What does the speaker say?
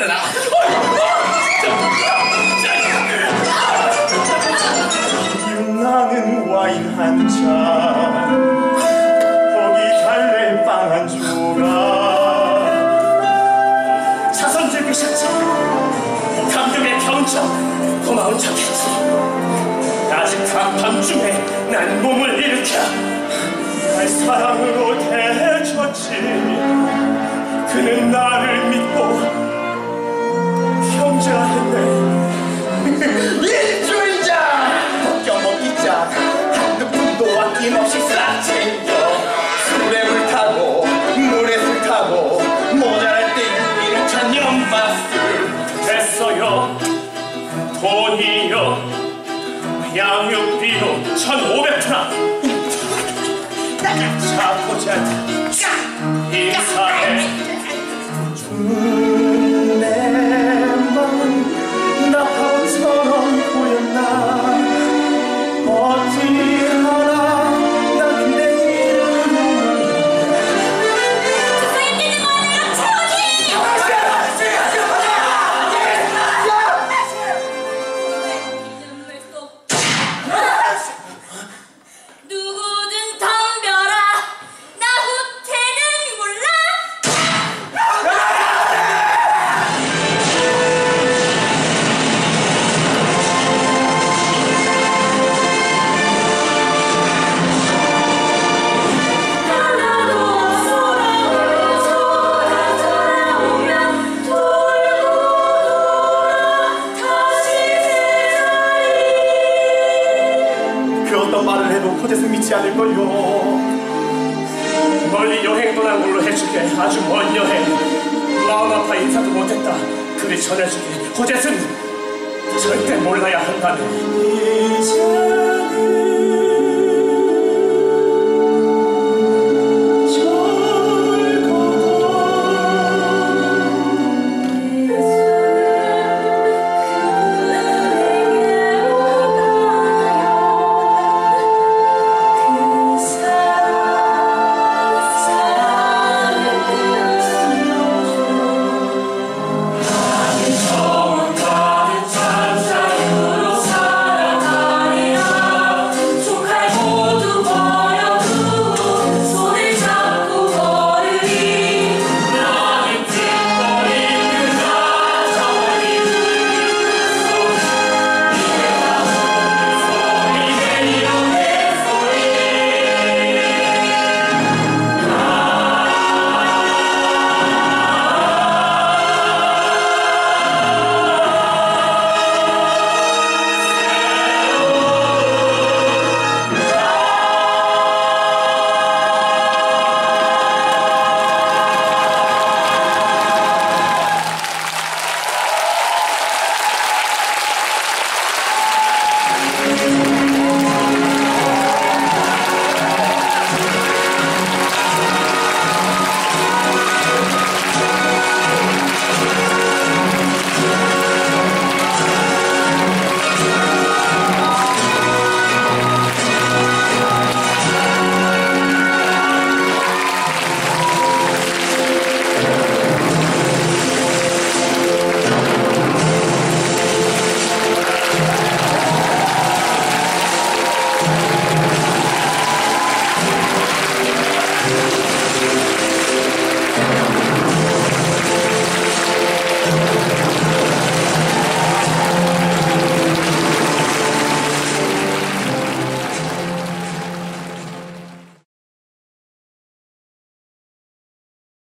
나는 와인 한 잔, 거기 달래 빵 한 조각. 자선들 계셨죠? 감독의 경청 고마운 척했지. 아직 밤중에 난 몸을 일으켜 날 사랑으로 대해줬지. 그는 나를 믿고 형제라 했네. 일주일자 벗겨먹기자 한두 푼도 아낌없이 싹 챙겨. 술에 물 타고 물에 술 타고 모자랄 때 6일 천연바스. 됐어요. 돈이요. 양육비로 1,500프랑. 자 보자. 인사해. 내 맘은 나처럼 보였나. 어찌하나 난 내일을 선생님 뭐하는 채우기! 누구든 덤벼라. 나 후퇴는 몰라. 그 어떤 말을 해도 고대수 믿지 않을걸요. 멀리 여행 떠난 걸로 해주게. 아주 먼 여행. 마음 아파 인사도 못했다. 그리 전해주게. 고대수는 절대 몰라야 한다네. 이제